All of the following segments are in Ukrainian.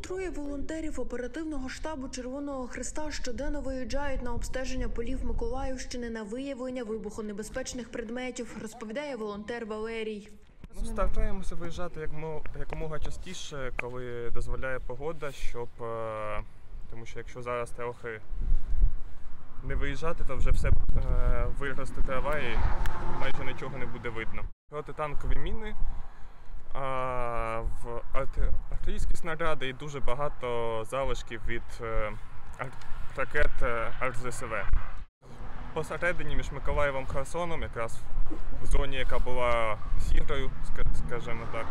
Троє волонтерів оперативного штабу Червоного Хреста щоденно виїжджають на обстеження полів Миколаївщини на виявлення вибухонебезпечних предметів, розповідає волонтер Валерій. Стараємося виїжджати якомога частіше, коли дозволяє погода, тому що якщо зараз трохи не виїжджати, то вже все виросте трава і майже нічого не буде видно. Протитанкові міни, в артилерійські снаряди і дуже багато залишків від ракет РЗСВ. Посередині між Миколаєвом і Херсоном, якраз в зоні, яка була сірою, скажімо так,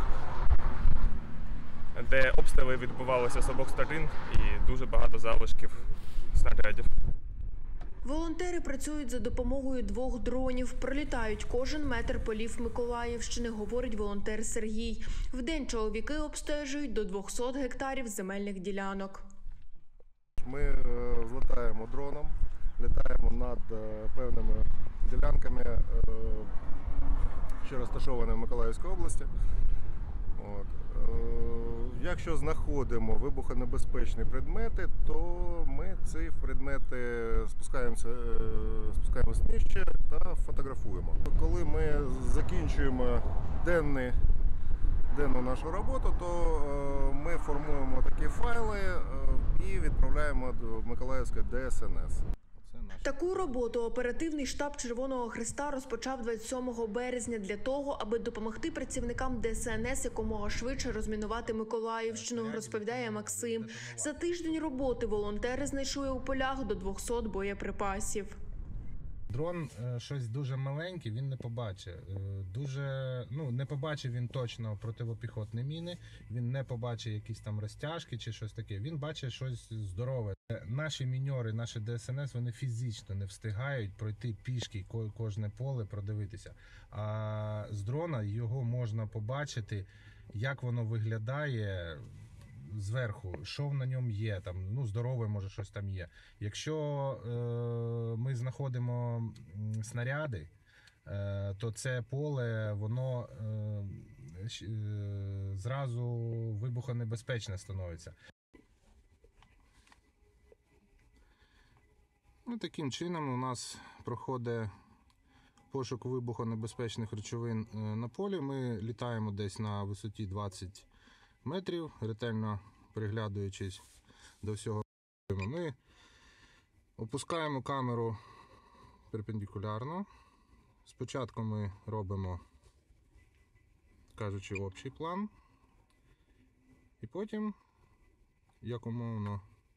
де обстріли відбувалися з обох сторін і дуже багато залишків снарядів. Волонтери працюють за допомогою 2 дронів, пролітають кожен метр полів Миколаївщини, говорить волонтер Сергій. Вдень чоловіки обстежують до 200 гектарів земельних ділянок. Ми злітаємо дроном, літаємо над певними ділянками, що розташовані в Миколаївській області. Якщо знаходимо вибухонебезпечні предмети, то ми ці предмети спускаємо нижче та фотографуємо. Коли ми закінчуємо денну нашу роботу, то ми формуємо такі файли і відправляємо до Миколаївської ДСНС. Таку роботу оперативний штаб Червоного Хреста розпочав 27 березня для того, аби допомогти працівникам ДСНС якомога швидше розмінувати Миколаївщину, розповідає Максим. За тиждень роботи волонтери знайшли у полях до 200 боєприпасів. Дрон щось дуже маленьке, він не побачить. Не побачив він точно протипіхотні міни, він не побачить якісь там розтяжки чи щось таке. Він бачить щось здорове. Наші міньори, наші ДСНС, вони фізично не встигають пройти пішки кожне поле, продивитися. А з дрона його можна побачити, як воно виглядає зверху, що на ньому є, здорове, може, щось там є. Якщо ми знаходимо снаряди, то це поле, воно зразу вибухонебезпечне становиться. Таким чином у нас проходить пошук вибухонебезпечних речовин на полі. Ми літаємо десь на висоті 20 метрів, ретельно приглядуючись до всього. Ми опускаємо камеру перпендикулярно. Спочатку ми робимо, кажучи, общий план, і потім якомога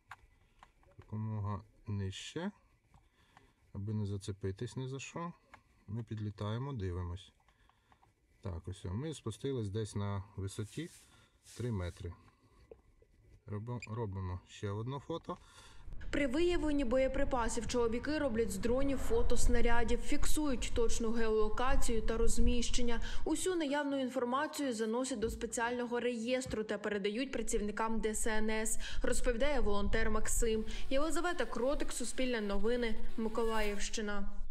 нижче, аби не зацепитись ні за що, ми підлітаємо, дивимось. Так, ось ми спустились десь на висоті 3 метри. Робимо ще одне фото. При виявленні боєприпасів чоловіки роблять з дронів фото снарядів, фіксують точну геолокацію та розміщення. Усю наявну інформацію заносять до спеціального реєстру та передають працівникам ДСНС, розповідає волонтер Максим. Єлизавета Кротик, Суспільне новини, Миколаївщина.